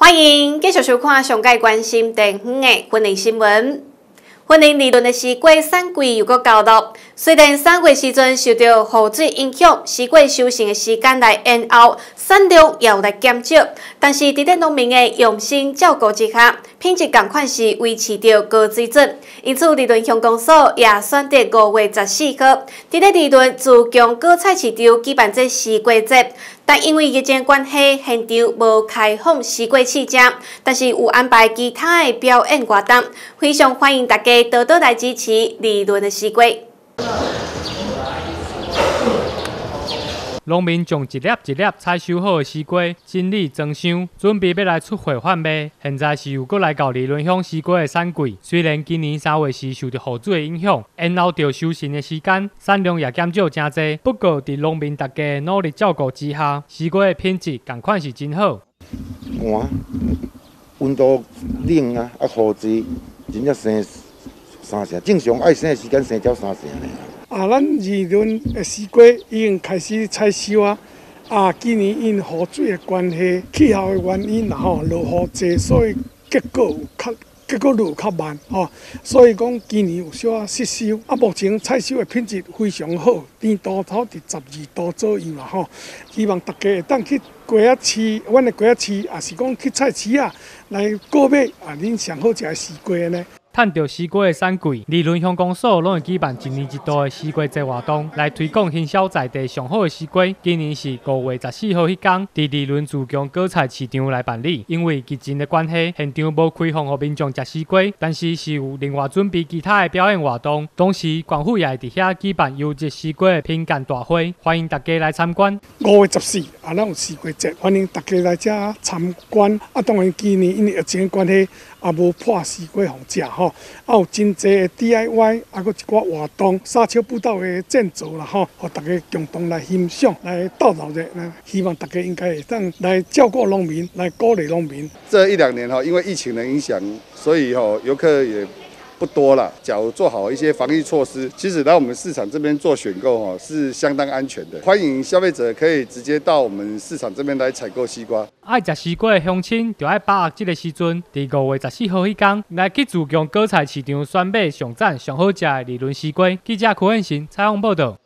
欢迎继续收看上界关心第5个婚礼新闻。婚礼理论的西瓜产季又搁到了，虽然3月时阵受到雨水影响，西瓜收成的时间来延后，产量也有来减少，但是伫咧农民的用心照顾之下，品质同款是维持着高水准。因此，理论乡公所也选择5月14号，伫咧理论自强果菜市场举办这西瓜节。但因为疫情关系，现场无开放西瓜试吃，但是有安排其他的表演活动，非常欢迎大家多多来支持理论的西瓜。 农民将一粒一粒采收好的西瓜整理装箱，准备要来出货贩卖。现在是又搁来到理论乡西瓜的产季，虽然今年3月时受到雨水的影响，延后着收成的时间，产量也减少真多。不过，伫农民大家努力照顾之下，西瓜的品质同款是真好。 寒，温度冷啊，雨水真正生3成，正常爱生的时间生到3成咧。 咱理论的西瓜已经开始采收啊！今年因雨水的关系、气候的原因啦落雨济，所以结果率较慢所以讲今年有小失收。目前采收的品质非常好，甜度头伫12度左右啦希望大家会当去瓜仔市，阮的瓜仔市，也是讲去菜市来购买恁上好食的西瓜呢。 趁着西瓜的产季，理论乡公所拢会举办一年一度的西瓜节活动，来推广行销在地上好的西瓜。今年是5月14号迄天，伫理论自强果菜市场来办理。因为疫情的关系，现场无开放予民众食西瓜，但是有另外准备其他的表演活动。同时，官府也会伫遐举办优质西瓜的品鉴大会，欢迎大家来参观。 5月14，咱有西瓜节，欢迎大家来这参观。当然今年因为疫情的关系，无破西瓜互食有真侪的 DIY， 搁一寡活动、沙丘步道的建造啦互大家共同来欣赏、来斗闹热。希望大家应该会当来照顾农民，来鼓励农民。 这1、2年因为疫情的影响，所以游客也不多了。假如做好一些防疫措施，其实来我们市场这边做选购是相当安全的。欢迎消费者可以直接到我们市场这边来采购西瓜。 爱食西瓜的乡亲，就爱把握这个时阵，伫5月14号迄天，来去自强果菜市场选买上赞上好食的理论西瓜。记者柯彦新采访报道。